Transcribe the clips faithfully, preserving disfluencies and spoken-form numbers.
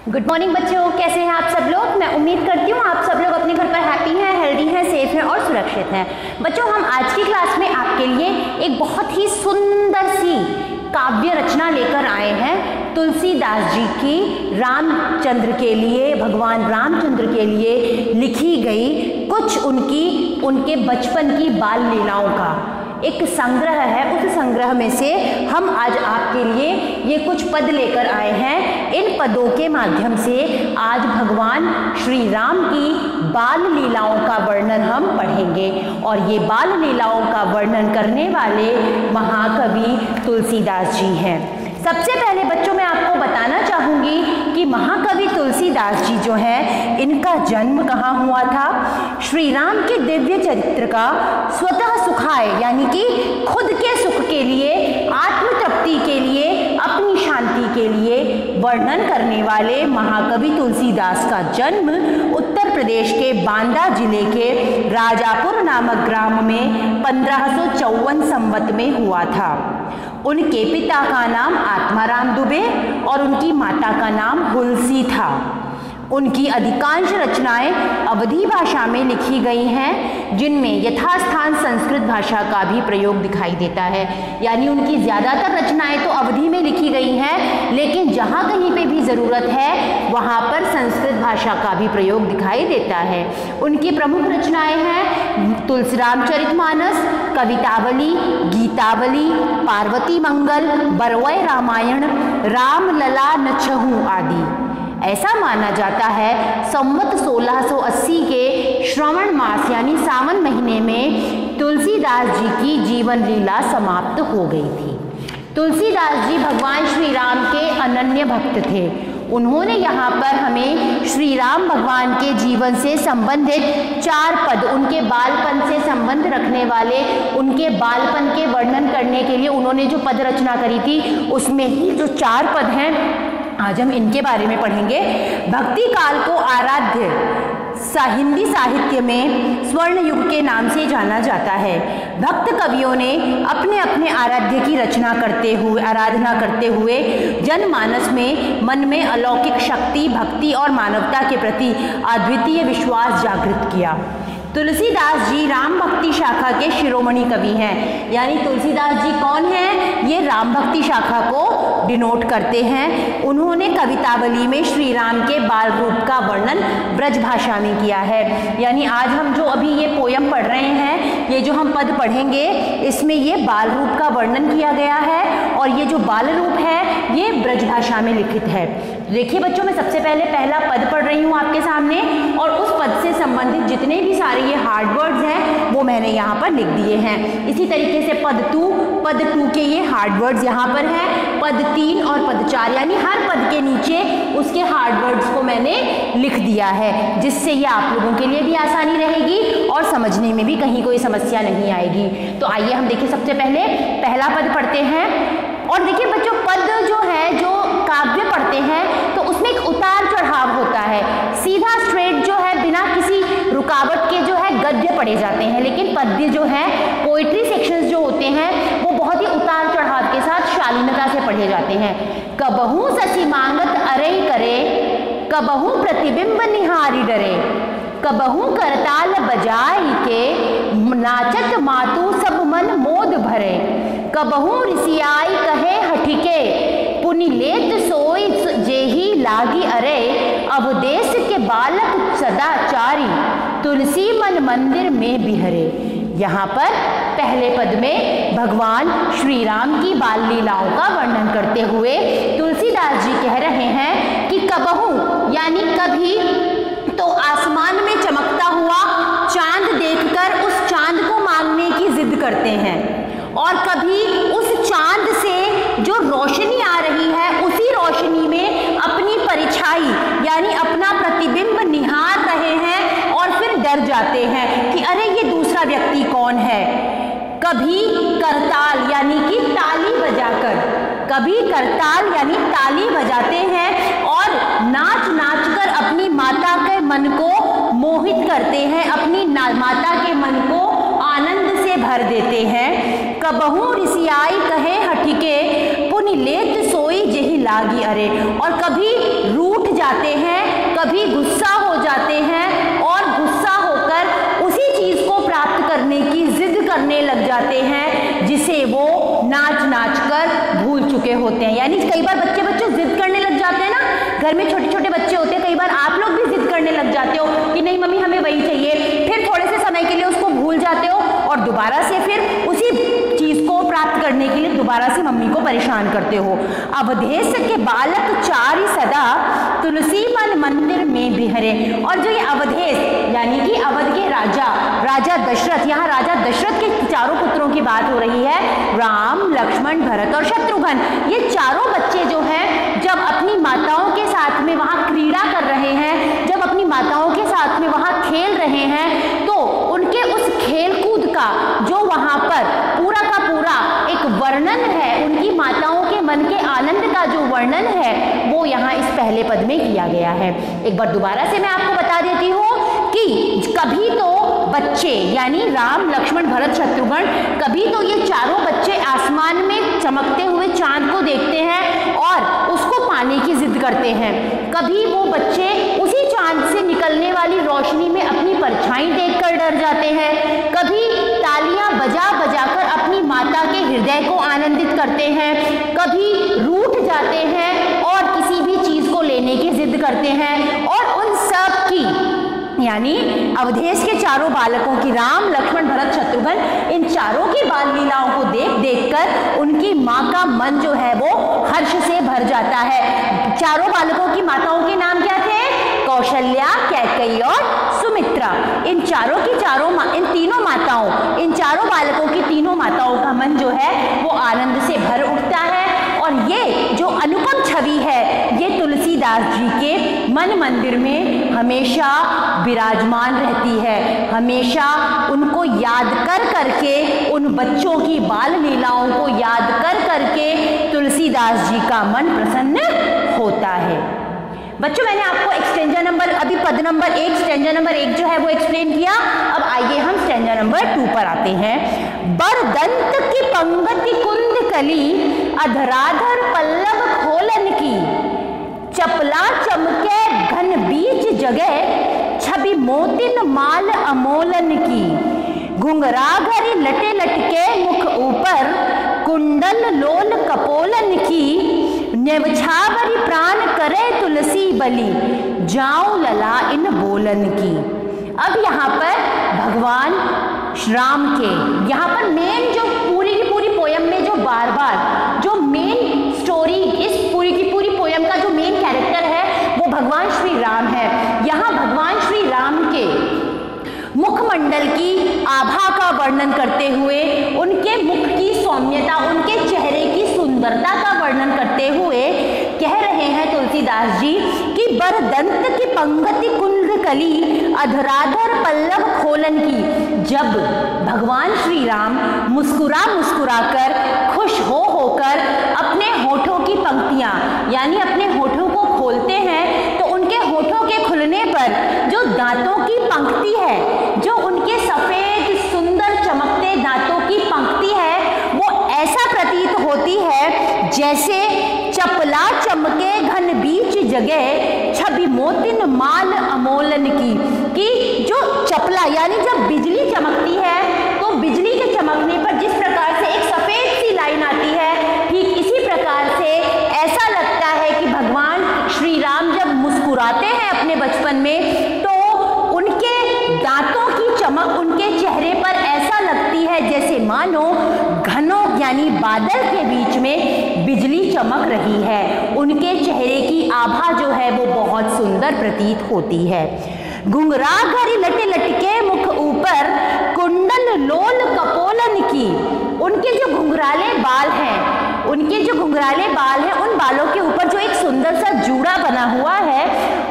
Good morning बच्चों, कैसे हैं आप सब लोग। मैं उम्मीद करती हूँ आप सब लोग अपने घर पर हैप्पी हैं, हेल्दी हैं, सेफ हैं और सुरक्षित हैं। बच्चों, हम आज की क्लास में आपके लिए एक बहुत ही सुंदर सी काव्य रचना लेकर आए हैं। तुलसीदास जी की रामचंद्र के लिए, भगवान रामचंद्र के लिए लिखी गई कुछ उनकी उनके बचपन की बाल लीलाओं का एक संग्रह है। उस संग्रह में से हम आज आपके लिए ये कुछ पद लेकर आए हैं। इन पदों के माध्यम से आज भगवान श्री राम की बाल लीलाओं का वर्णन हम पढ़ेंगे और ये बाल लीलाओं का वर्णन करने वाले महाकवि तुलसीदास जी हैं। सबसे पहले बच्चों मैं आपको बताना चाहूँगी कि महाकवि तुलसीदास जी जो हैं, इनका जन्म कहाँ हुआ था। श्री राम के दिव्य चरित्र का स्वतः सुखाए यानी कि खुद के सुख के लिए, आत्म तृप्ति के लिए, अपनी शांति के लिए वर्णन करने वाले महाकवि तुलसीदास का जन्म उत्तर प्रदेश के बांदा जिले के राजापुर नामक ग्राम में पंद्रह सौ चौवन संवत में हुआ था। उनके पिता का नाम आत्माराम दुबे और उनकी माता का नाम हुलसी था। उनकी अधिकांश रचनाएं अवधी भाषा में लिखी गई हैं, जिनमें यथास्थान संस्कृत भाषा का भी प्रयोग दिखाई देता है। यानी उनकी ज़्यादातर रचनाएं तो अवधी में लिखी गई हैं, लेकिन जहाँ कहीं पे भी ज़रूरत है वहाँ पर संस्कृत भाषा का भी प्रयोग दिखाई देता है। उनकी प्रमुख रचनाएं हैं तुलसी रामचरितमानस, कवितावली, गीतावली, पार्वती मंगल, बरवय रामायण, रामलला नछहु आदि। ऐसा माना जाता है संवत सोलह सौ अस्सी के श्रवण मास यानी सावन महीने में तुलसीदास जी की जीवन लीला समाप्त हो गई थी। तुलसीदास जी भगवान श्री राम के अनन्य भक्त थे। उन्होंने यहाँ पर हमें श्री राम भगवान के जीवन से संबंधित चार पद, उनके बालपन से संबंध रखने वाले, उनके बालपन के वर्णन करने के लिए उन्होंने जो पद रचना करी थी, उसमें ही जो चार पद हैं आज हम इनके बारे में पढ़ेंगे। भक्ति काल को आराध्य सा हिंदी साहित्य में स्वर्ण युग के नाम से जाना जाता है। भक्त कवियों ने अपने अपने आराध्य की रचना करते हुए, आराधना करते हुए जनमानस में मन में अलौकिक शक्ति, भक्ति और मानवता के प्रति अद्वितीय विश्वास जागृत किया। तुलसीदास जी राम भक्ति शाखा के शिरोमणि कवि हैं। यानी तुलसीदास जी कौन हैं? ये राम भक्ति शाखा को डिनोट करते हैं। उन्होंने कवितावली में श्री राम के बाल रूप का वर्णन ब्रज भाषा में किया है। यानी आज हम जो अभी ये पोयम पढ़ रहे हैं, ये जो हम पद पढ़ेंगे, इसमें ये बाल रूप का वर्णन किया गया है और ये जो बाल रूप है ये ब्रज भाषा में लिखित है। देखिए बच्चों, मैं सबसे पहले पहला पद पढ़ रही हूँ आपके सामने और उस पद से संबंधित जितने भी सारे ये हार्ड वर्ड्स हैं वो मैंने यहाँ पर लिख दिए हैं। इसी तरीके से पद टू, पद टू के ये हार्ड वर्ड्स यहाँ पर हैं। पद तीन और पद चार यानी हर पद के नीचे उसके हार्ड वर्ड्स को मैंने लिख दिया है, जिससे ये आप लोगों के लिए भी आसानी रहेगी और समझने में भी कहीं कोई समस्या नहीं आएगी। तो आइए हम देखिए, सबसे पहले पहला पद पढ़ते हैं। और देखिए बच्चों, पद जो है, जो काव्य पढ़ते हैं तो उसमें एक उतार चढ़ाव होता है। सीधा स्ट्रेट जो है बिना किसी रुकावट के जो है गद्य पढ़े जाते हैं, लेकिन पद्य जो है, पोइट्री सेक्शंस जो होते हैं वो बहुत ही उतार चढ़ाव के साथ शालीनता से पढ़े जाते हैं। कबहू ससी मांगत अरई करे, कबहू प्रतिबिंब निहारी डरे, कबहू करताल बजाई के नाचत मातू सब मन मोद भरे, कबहू ऋषियाई कहे हठिके पुनि लेत सोई जेही लागी अरे, अवदेश के बालक सदाचारी तुलसी मन मंदिर में बिहरे। यहाँ पर पहले पद में भगवान श्री राम की बाल लीलाओं का वर्णन करते हुए तुलसीदास जी कह रहे हैं कि कबहू यानी कभी तो आसमान में चमकता हुआ चांद देखकर उस चांद को मांगने की जिद करते हैं, और कभी उस चांद से जो रोशनी आ रही है उसी रोशनी में अपनी परिछाई यानी अपना प्रतिबिंब निहार रहे हैं और फिर डर जाते हैं कि अरे ये दूसरा व्यक्ति कौन है। कभी करताल यानी कि ताली बजाकर, कभी करताल यानी ताली बजाते हैं और नाच नाच कर अपनी माता के मन को मोहित करते हैं, अपनी माता के मन को आनंद से भर देते हैं। कबहू ऋषियाई कहे हठिके पुनि लेत सोई जेही लागी अरे, और कभी रूठ जा जाते हैं, कभी गुस्सा हो जाते हैं और गुस्सा होकर उसी चीज को प्राप्त करने की जिद करने लग जाते हैं जिसे वो नाच नाच कर भूल चुके होते हैं। यानी कई बार बच्चे बच्चे जिद करने लग जाते हैं ना, घर में छोटे छोटे बच्चे होते हैं, कई बार आप लोग भी जिद करने लग जाते हो कि नहीं मम्मी हमें वही चाहिए, फिर थोड़े से समय के लिए उसको भूल जाते हो और दोबारा से फिर उसी चीज को प्राप्त करने के लिए दोबारा से मम्मी को परेशान करते हो। अवधेश के बालक चारि सदा तुलसी मन मंदिर में बिहरे। और जो ये अवधेश यानी कि अवध के राजा राजा दशरथ, यहाँ राजा दशरथ के चारों पुत्रों की बात हो रही है, राम, लक्ष्मण, भरत और शत्रुघ्न। ये चारों बच्चे जो हैं जब अपनी माताओं के साथ में वहां क्रीड़ा कर रहे हैं, जब अपनी माताओं के साथ में वहां खेल रहे हैं, तो उनके उस खेलकूद का जो वहां पर पूरा का पूरा एक वर्णन है, उनकी माताओं के मन के आनंद का जो वर्णन है वो यहाँ इस पहले पद में किया गया है। एक बार दोबारा से मैं आपको बता देती हूँ कि कभी तो बच्चे यानी राम, लक्ष्मण, भरत, शत्रुघ्न, कभी तो ये चारों बच्चे आसमान में चमकते हुए चांद को देखते हैं और उसको पाने की जिद करते हैं। कभी वो बच्चे उसी चांद से निकलने वाली रोशनी में अपनी परछाई देखकर डर जाते हैं, कभी तालियां बजा बजाकर अपनी माता के हृदय को आनंदित करते हैं, कभी रूठ जाते हैं और किसी भी चीज को लेने की जिद करते हैं। और उन सब की यानी अवधेश के चारों बालकों की, राम, लक्ष्मण, भरत, शत्रुघ्न, इन चारों की बाल लीलाओं को देख देख कर उनकी माँ का मन जो है वो हर्ष से भर जाता है। चारों बालकों की माताओं के नाम क्या थे? कौशल्या, कैकेयी और सुमित्रा। इन चारों की चारों इन तीनों माताओं इन चारों बालकों की तीनों माताओं का मन जो है वो आनंद से भर उठता है। और ये जो अनुपम छवि है ये तुलसीदास जी के मन मंदिर में हमेशा विराजमान रहती है। हमेशा उनको याद कर करके, उन बच्चों की बाल लीलाओं को याद कर करके तुलसीदास जी का मन प्रसन्न होता है। बच्चों मैंने आपको एक्सटेंजर नंबर अभी पद नंबर एक स्टेंजा नंबर एक जो है वो एक्सप्लेन किया। अब आइए हम स्टेंजा नंबर टू पर आते हैं। बरदंत की पंगति कुंद कली, अधराधर पल्लव खोलन की, चपला चमके घन बीच जगह, छवि मोतिन माल अमोलन की, घुंघराघरी लटे लटके मुख ऊपर, कुंडल लोल कपोलन की, नेवछावरी प्राण करे तुलसी बलि, जाऊं लला इन बोलन की। अब यहाँ पर भगवान राम के यहाँ पर मेन जो पूरी की पूरी पोयम में जो बार बार जो मेन स्टोरी, इस पूरी की पूरी पोयम का जो मेन कैरेक्टर है वो भगवान श्री राम है। यहाँ भगवान श्री राम के मुखमंडल की आभा का वर्णन करते हुए, उनके मुख की सौम्यता, उनके चेहरे की सुंदरता का वर्णन करते हुए कह रहे हैं तुलसीदास जी कि बरदंत की पंगति कुंद कली, अधराधर पल्लव खोलन की। जब भगवान श्री राम मुस्कुरा मुस्कुरा कर, खुश हो होकर अपने होठों की पंक्तियां यानी अपने होठों को खोलते हैं तो उनके होठों के खुलने पर जो दांतों की पंक्ति है, जो उनके सफेद सुंदर चमकते दांतों की पंक्ति है, वो ऐसा प्रतीत होती है जैसे चपला चमके घन बीच जगह, छवि मोतिन माल अमोलन की। कि जो चपला यानी जब बिजली चमकती है तो बिजली के चमकने पर जिस प्रकार से एक सफेद सी लाइन आती है, ठीक इसी प्रकार से ऐसा लगता है कि भगवान श्री राम जब मुस्कुराते हैं अपने बचपन में तो उनके दांतों की चमक उनके चेहरे पर ऐसा लगती है जैसे मानो घनों यानी बादल के बीच में बिजली चमक रही है। उनके चेहरे की आभा जो है वो बहुत सुंदर प्रतीत होती है। घुंघराघरी लटे लटके मुख ऊपर, कुंडल लोल कपोलन की। उनके जो घुंघराले बाल हैं, उनके जो घुंघराले बाल हैं, उन बालों के ऊपर जो एक सुंदर सा जूड़ा बना हुआ है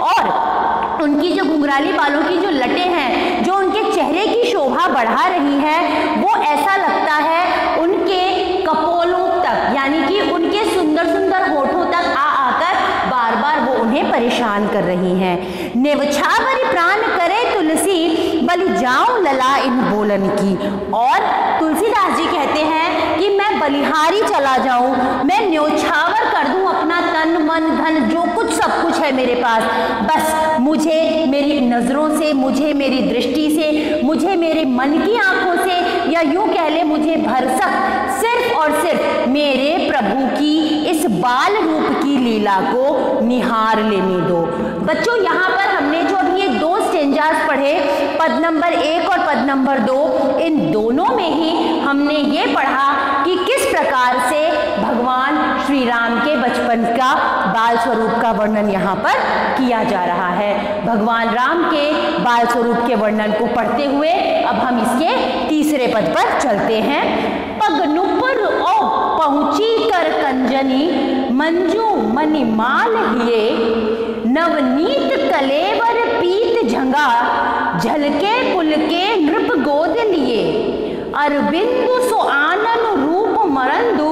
और उनकी जो घुंघराली बालों की जो लटे हैं जो उनके चेहरे की शोभा बढ़ा रही है, वो ऐसा लगता है उनके कपोलों तक यानी कि उनके सुंदर सुंदर होठों तक आ आकर बार बार वो उन्हें परेशान कर रही हैं। नेवछावरी प्राण करे तुलसी, बलि जाऊं लला इन बोलन की। और तुलसीदास जी कहते हैं कि मैं बलिहारी चला जाऊं, मैं न्योछावर कर दूं अपना तन मन धन जो कुछ सब कुछ है मेरे पास, बस मुझे मेरी नज़रों से, मुझे मेरी दृष्टि से, मुझे मेरे मन की आंखों से, या यूं कह ले मुझे भरसक सिर्फ और सिर्फ मेरे प्रभु की इस बाल रूप की लीला को निहार लेने दो। बच्चों यहाँ पर हमने जो अभी ये दो स्टेंजास पढ़े, पद नंबर एक और पद नंबर दो, इन दोनों में ही हमने ये पढ़ा कि किस प्रकार से भगवान श्री राम के बचपन का बाल स्वरूप का वर्णन यहाँ पर किया जा रहा है। भगवान राम के बाल स्वरूप के वर्णन को पढ़ते हुए अब हम इसके तीसरे पद पर चलते हैं। पग नुपुर ओ पहुंची कर कंजनी, मंजू मणिमाल हिये, नवनीत कलेवर पीत झंगा, झलके पुलके नृप गोद लिए, अरविंदु सो आनन रूप मरंदु,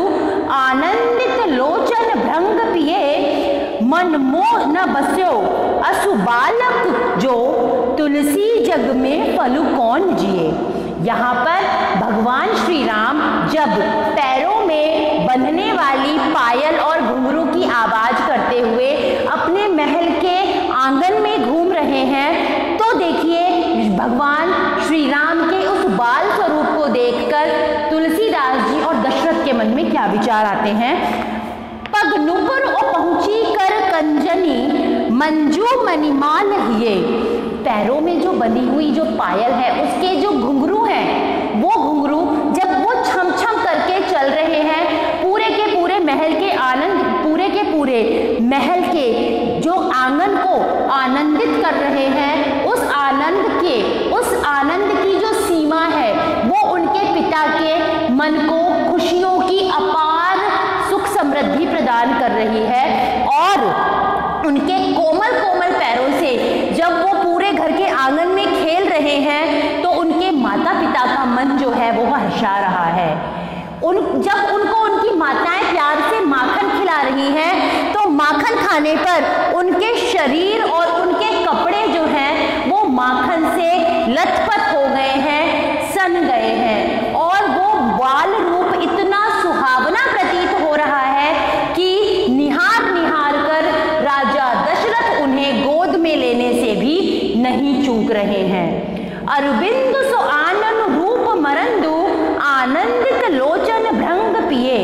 आनंदित लोचन भृंग पिए, मन मोह न बस्यो असु बालक जो, तुलसी जग में फलु कौन जिए। यहाँ पर भगवान श्री राम जब पैरों में बंधने वाली पायल और घुंघरू की आवाज करते हुए अपने महल के आंगन में घूम रहे हैं, तो देखिए भगवान श्री राम के उस बाल स्वरूप को देखकर तुलसीदास जी और दशरथ के मन में क्या विचार आते हैं। पग नुपुर ओ पहुंची कर कंजनी, मंजू मणिमाल हिये, पैरों में जो बंधी हुई जो पायल है, उसके जो घुंघरू हैं, वो घुंघरू जब वो छम छम करके चल रहे हैं, पूरे के पूरे महल के आनंद, पूरे के पूरे महल के जो आंगन को आनंदित कर रहे हैं, उस आनंद के उस आनंद की जो सीमा है वो उनके पिता के मन को खुशियों की अपार सुख समृद्धि प्रदान कर रही है। और उनके कोमल कोमल पैरों से जब वो पूरे घर के आंगन में खेल रहे हैं, तो उनके माता पिता का मन जो है वो हर्षा रहा है। उन जब उनको उनकी माताएं प्यार से माखन खिला रही हैं, तो माखन खाने पर उनके शरीर और उनके कपड़े जो हैं वो माखन से लथपथ हो गए हैं, सन गए हैं, और वो बाल रूप इतना सुहावना प्रतीत हो रहा है कि निहार निहार कर राजा दशरथ उन्हें गोद में लेने से भी नहीं चूक रहे हैं। अरविंद सो आनन रूप मरंदु, आनंदित लोचन भृंग पिए,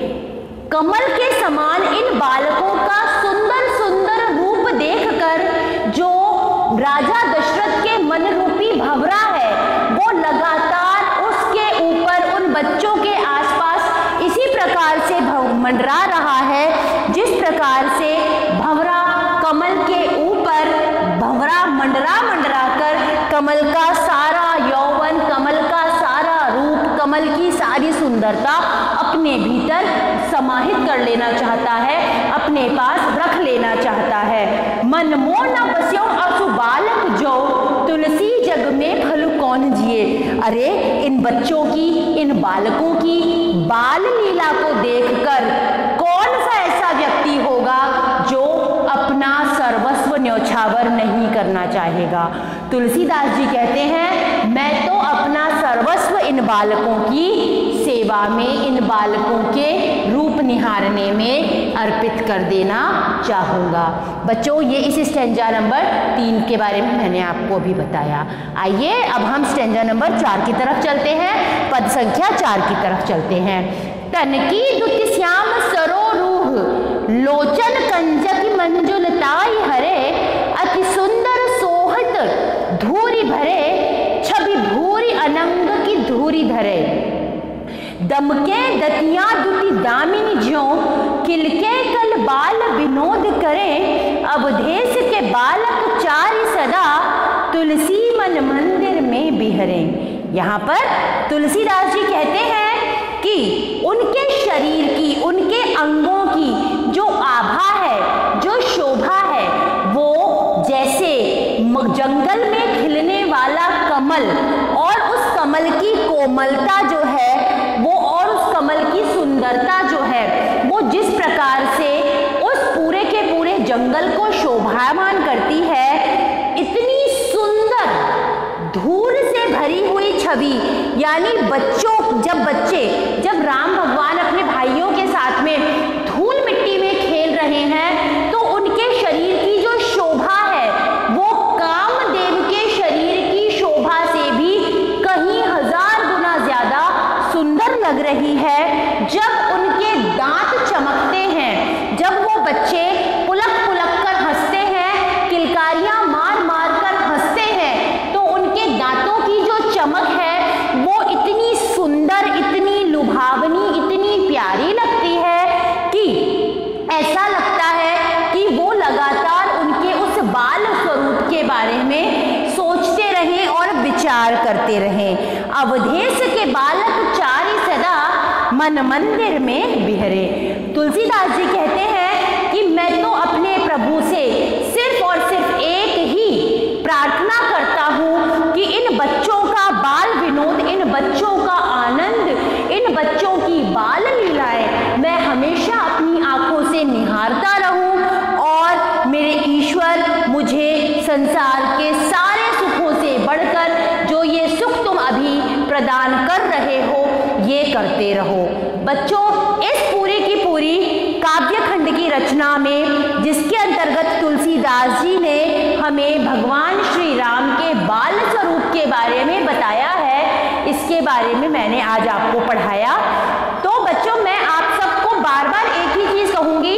कमल के समान इन बालकों का सुंदर सुंदर रूप देखकर जो राजा दशरथ के मन रूपी भंवरा है, वो लगातार उसके ऊपर उन बच्चों के आसपास इसी प्रकार से मंडरा रहा है, जिस प्रकार से भंवरा कमल के ऊपर भंवरा मंडरा मंडरा कर कमल का सारा यौवन, कमल का सारा रूप, कमल की सारी सुंदरता अपने भीतर समाहित कर लेना चाहता है, अपने पास रख लेना चाहता है। मन मोह न बस्यो असु बालक जो, तुलसी जग में फलु कौन जिए। अरे इन बच्चों की, इन बालकों की बाल लीला को देखकर कौन सा ऐसा व्यक्ति होगा जो अपना सर्वस्व न्यौछावर नहीं करना चाहेगा। तुलसीदास जी कहते हैं, मैं तो अपना सर्वस्व इन बालकों की सेवा में, इन बालकों के रूप निहारने में अर्पित कर देना चाहूँगा। बच्चों, ये इस स्टेंजा नंबर तीन के बारे में मैंने आपको अभी बताया। आइए अब हम स्टेंजा नंबर चार की तरफ चलते हैं, पद संख्या चार की तरफ चलते हैं। तनकी दुति श्याम सरोरूह, लोचन कंजक मंजुलताई हरे, अति सुंदर सोहत धूरी भरे, छवि भूरी अनंग की धूरी धरे, दमके दतियां दुति दामिनी ज्यों, किलके कल बाल विनोद करें, अवधेश के बालक चारि सदा, तुलसी मन मंदिर में बिहरें। यहाँ पर तुलसीदास जी कहते हैं कि उनके शरीर की, उनके अंगों की जो आभा है, जो शोभा है, वो जैसे जंगल में खिलने वाला कमल, और उस कमल की कोमलता जो है वो, और उस कमल की सुंदरता जो है वो जिस प्रकार से उस पूरे के पूरे जंगल को शोभायमान करती है, इतनी सुंदर धूल से भरी हुई छवि, यानी बच्चों, जब बच्चे, जब राम भगवान अपने भाइयों के साथ में धूल मिट्टी में खेल रहे हैं, बारे में सोचते रहें और विचार करते रहें। अवधेश के बालक चारि सदा मन मंदिर में बिहरे। तुलसीदास जी कहते हैं कि मैं तो अपने प्रभु से सिर्फ और सिर्फ एक ही प्रार्थना करता हूँ कि इन बच्चों का बाल विनोद, इन बच्चों का आनंद, इन बच्चों की बाल लीलाएं मैं हमेशा अपनी आंखों से निहारता रहूं और मेरे ईश्वर मुझे संसार के सारे सुखों से बढ़कर जो ये सुख तुम अभी प्रदान कर रहे हो ये करते रहो। बच्चों, इस पूरी की पूरी काव्य खंड की रचना में जिसके अंतर्गत तुलसीदास जी ने हमें भगवान श्री राम के बाल स्वरूप के बारे में बताया है, इसके बारे में मैंने आज आपको पढ़ाया। तो बच्चों, मैं आप सबको बार बार एक ही चीज कहूंगी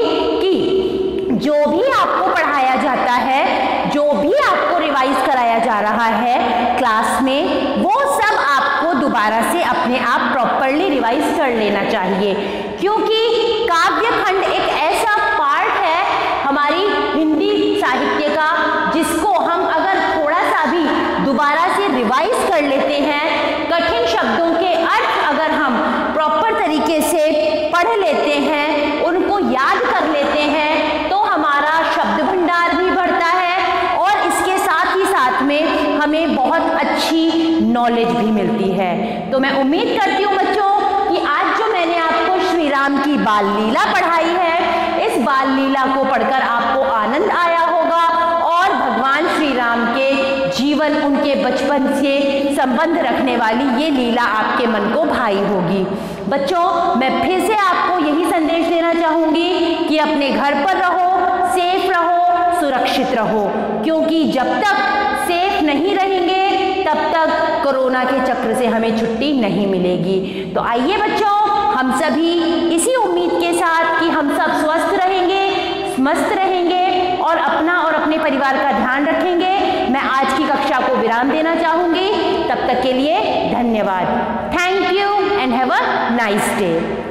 कि जो भी आपको पढ़ाया जाता है, जो भी आपको रिवाइज कराया जा रहा है क्लास में, वो सब आपको दोबारा से अपने आप प्रॉपरली रिवाइज कर लेना चाहिए, क्योंकि काव्य खंड एक ऐसा पार्ट है हमारी हिंदी साहित्य का जिसको हम अगर थोड़ा सा भी दोबारा से रिवाइज कर लेते हैं, कठिन शब्दों के अर्थ अगर हम प्रॉपर तरीके से पढ़ लेते हैं, उनको याद कर लेते हैं, तो हमारा शब्द भंडार भी बढ़ता है और इसके साथ ही साथ में हमें बहुत अच्छी नॉलेज भी मिलती है। तो मैं उम्मीद करती हूँ बच्चों कि आज जो मैंने आपको श्री राम की बाल लीला पढ़ाई है, इस बाल लीला को पढ़कर आपको आनंद आया होगा और भगवान श्री राम के जीवन, उनके बचपन से संबंध रखने वाली ये लीला आपके मन को भाई होगी। बच्चों, मैं फिर से आपको यही संदेश देना चाहूंगी कि अपने घर पर रहो, सेफ रहो, सुरक्षित रहो, क्योंकि जब तक सेफ नहीं रहेंगे तब तक कोरोना के चक्र से हमें छुट्टी नहीं मिलेगी। तो आइए बच्चों, हम सभी इसी उम्मीद के साथ कि हम सब स्वस्थ रहेंगे, मस्त रहेंगे और अपना और अपने परिवार का ध्यान रखेंगे, मैं आज की कक्षा को विराम देना चाहूंगी। तब तक के लिए धन्यवाद। Thank you and have a nice day.